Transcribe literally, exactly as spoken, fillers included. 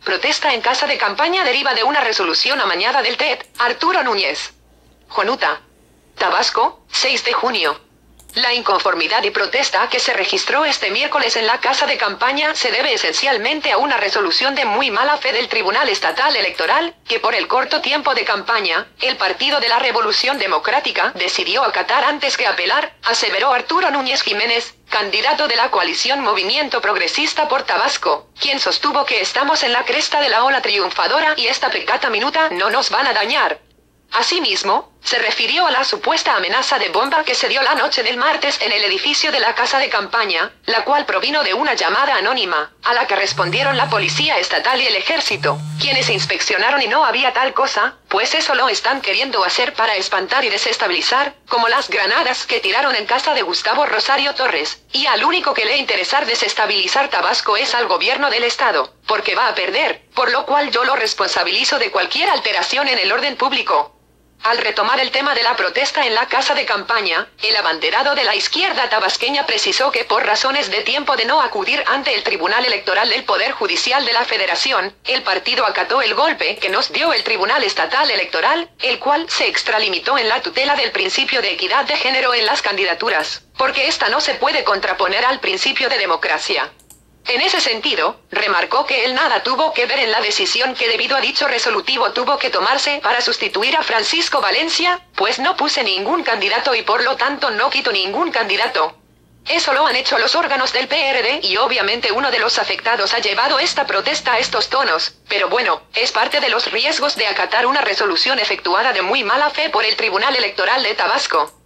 Protesta en casa de campaña deriva de una resolución amañada del T E D, Arturo Núñez. Jonuta, Tabasco, seis de junio. La inconformidad y protesta que se registró este miércoles en la casa de campaña se debe esencialmente a una resolución de muy mala fe del Tribunal Estatal Electoral, que por el corto tiempo de campaña, el Partido de la Revolución Democrática decidió acatar antes que apelar, aseveró Arturo Núñez Jiménez, candidato de la coalición Movimiento Progresista por Tabasco, quien sostuvo que estamos en la cresta de la ola triunfadora y esta pecata minuta no nos van a dañar. Asimismo, se refirió a la supuesta amenaza de bomba que se dio la noche del martes en el edificio de la casa de campaña, la cual provino de una llamada anónima, a la que respondieron la Policía Estatal y el Ejército, quienes inspeccionaron y no había tal cosa, pues eso lo están queriendo hacer para espantar y desestabilizar, como las granadas que tiraron en casa de Gustavo Rosario Torres, y al único que le interesar desestabilizar Tabasco es al gobierno del estado, porque va a perder, por lo cual yo lo responsabilizo de cualquier alteración en el orden público. Al retomar el tema de la protesta en la casa de campaña, el abanderado de la izquierda tabasqueña precisó que por razones de tiempo de no acudir ante el Tribunal Electoral del Poder Judicial de la Federación, el partido acató el golpe que nos dio el Tribunal Estatal Electoral, el cual se extralimitó en la tutela del principio de equidad de género en las candidaturas, porque esta no se puede contraponer al principio de democracia. En ese sentido, remarcó que él nada tuvo que ver en la decisión que debido a dicho resolutivo tuvo que tomarse para sustituir a Francisco Valencia, pues no puse ningún candidato y por lo tanto no quito ningún candidato. Eso lo han hecho los órganos del P R D y obviamente uno de los afectados ha llevado esta protesta a estos tonos, pero bueno, es parte de los riesgos de acatar una resolución efectuada de muy mala fe por el Tribunal Electoral de Tabasco.